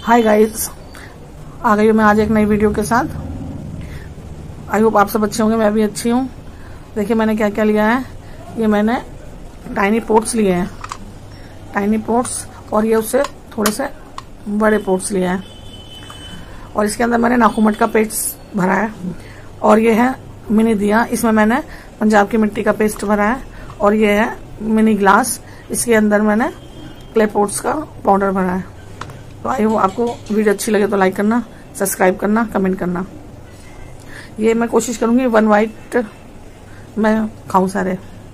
Hi guys, आ गई हूँ मैं आज एक नई वीडियो के साथ। आई होप आप सब अच्छे होंगे, मैं भी अच्छी हूँ। देखिए मैंने क्या क्या लिया है। ये मैंने टाइनी पोट्स लिए हैं, टाइनी पोट्स, और ये उससे थोड़े से बड़े पोट्स लिए हैं। और इसके अंदर मैंने नाखूमट का पेस्ट भरा है। और ये है मिनी दिया, इसमें मैंने पंजाब की मिट्टी का पेस्ट भरा है। और ये है मिनी ग्लास, इसके अंदर मैंने क्ले पोट्स का पाउडर भरा है। तो आई होप आपको वीडियो अच्छी लगे तो लाइक करना, सब्सक्राइब करना, कमेंट करना। ये मैं कोशिश करूंगी 1 वाइट मैं खाऊं सारे।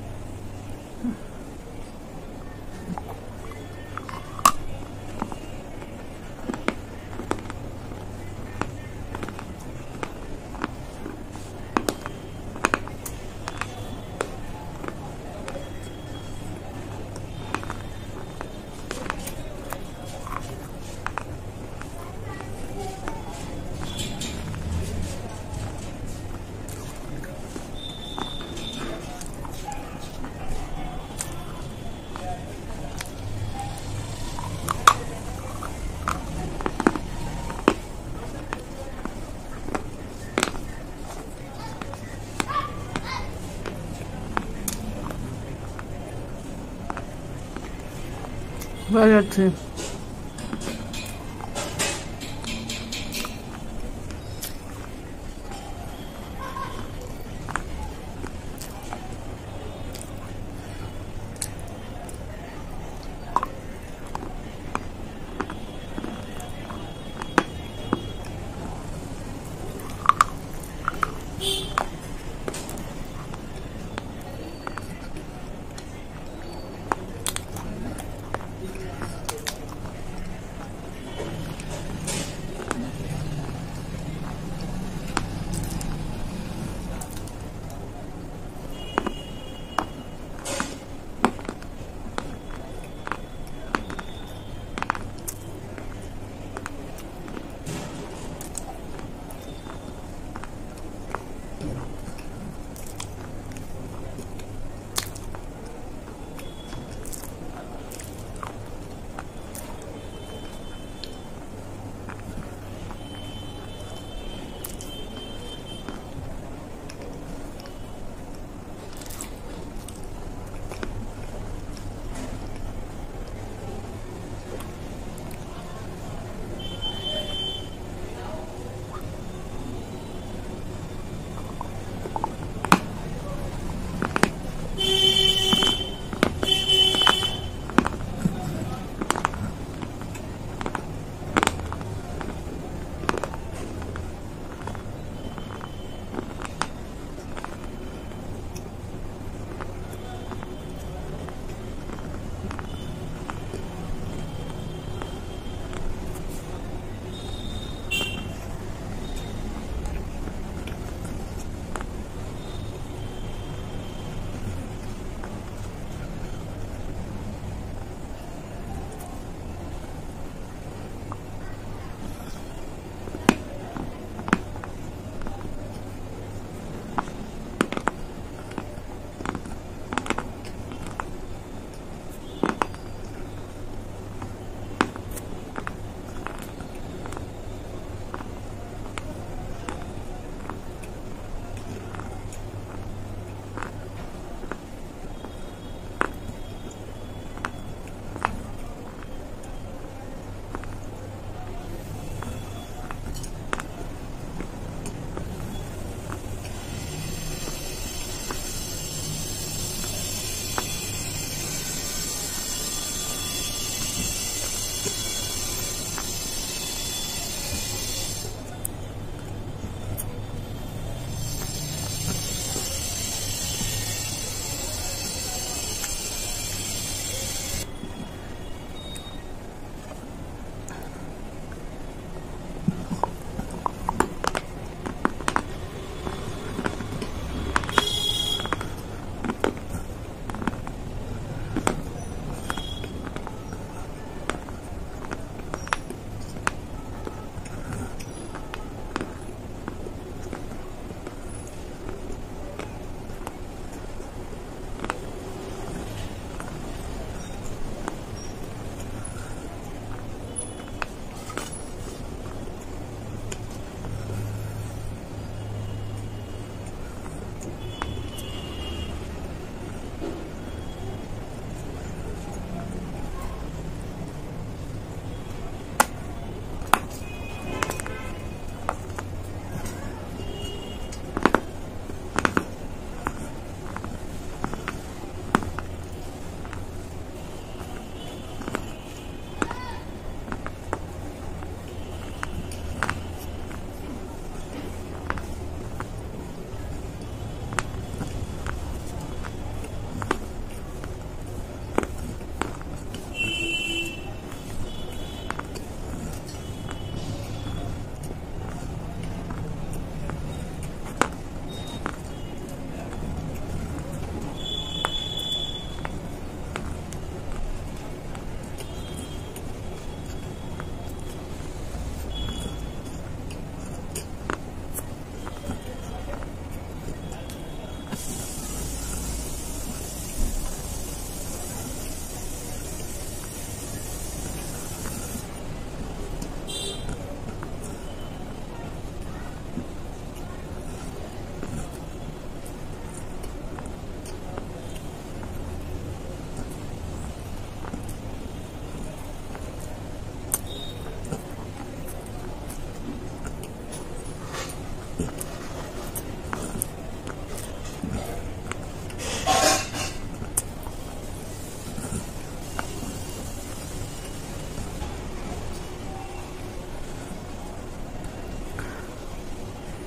very अच्छे।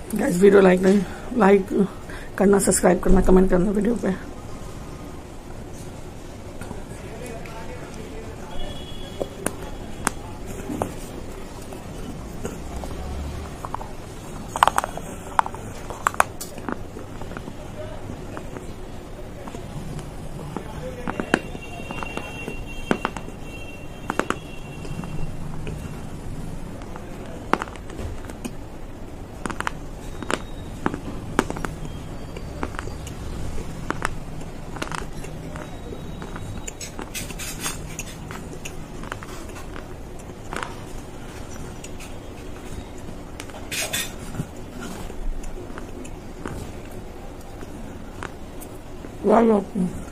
गाइस वीडियो लाइक करना, सब्सक्राइब करना, कमेंट करना वीडियो पे। क्या